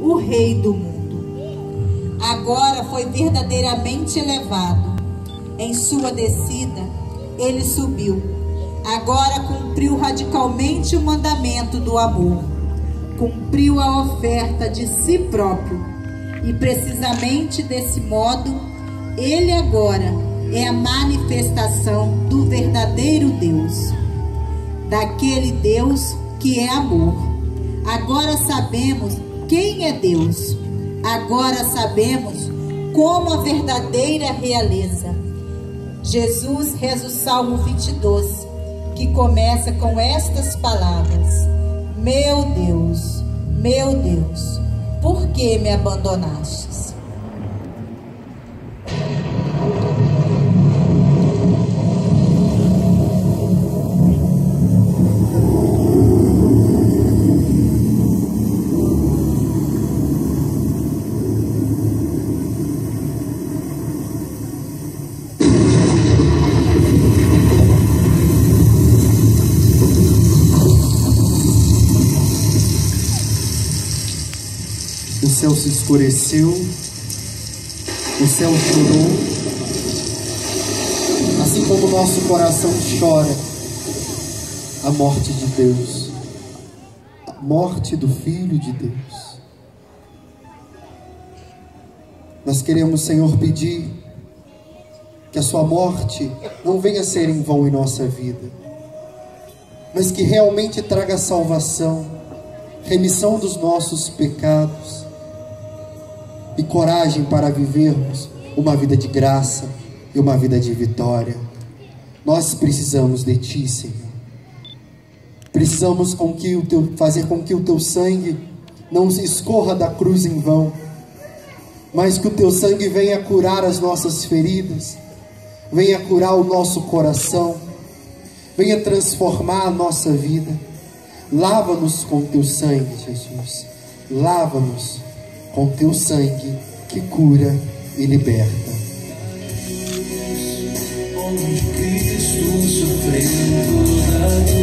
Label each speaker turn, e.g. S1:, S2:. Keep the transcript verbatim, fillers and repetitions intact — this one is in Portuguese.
S1: o Rei do mundo. Agora foi verdadeiramente elevado. Em sua descida, ele subiu. Agora cumpriu radicalmente o mandamento do amor. Cumpriu a oferta de si próprio. E precisamente desse modo, ele agora é a manifestação do verdadeiro Deus. Daquele Deus que é amor. Agora sabemos quem é Deus. Agora sabemos como a verdadeira realeza. Jesus reza o Salmo vinte e dois, que começa com estas palavras: meu Deus, meu Deus, por que me abandonastes?
S2: O céu se escureceu, o céu chorou, assim como o nosso coração chora a morte de Deus, a morte do Filho de Deus. Nós queremos, Senhor, pedir que a sua morte não venha ser em vão em nossa vida, mas que realmente traga salvação, remissão dos nossos pecados e coragem para vivermos uma vida de graça e uma vida de vitória. Nós precisamos de Ti, Senhor. Precisamos com que o teu, fazer com que o Teu sangue não se escorra da cruz em vão, mas que o Teu sangue venha curar as nossas feridas, venha curar o nosso coração, venha transformar a nossa vida. Lava-nos com Teu sangue, Jesus. Lava-nos com Teu sangue que cura e liberta.
S3: Cristo sofrendo na